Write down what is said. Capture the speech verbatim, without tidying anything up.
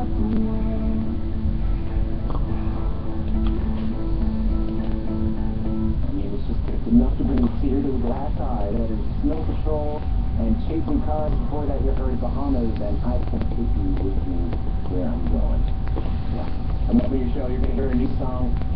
Enough to bring a tear to a glass eye. That is snow patrol and chasing cars. Before that, you heard Bahamas, and I can take you with me where I'm going. Yeah. I'm up for your show. You're going to hear a new song.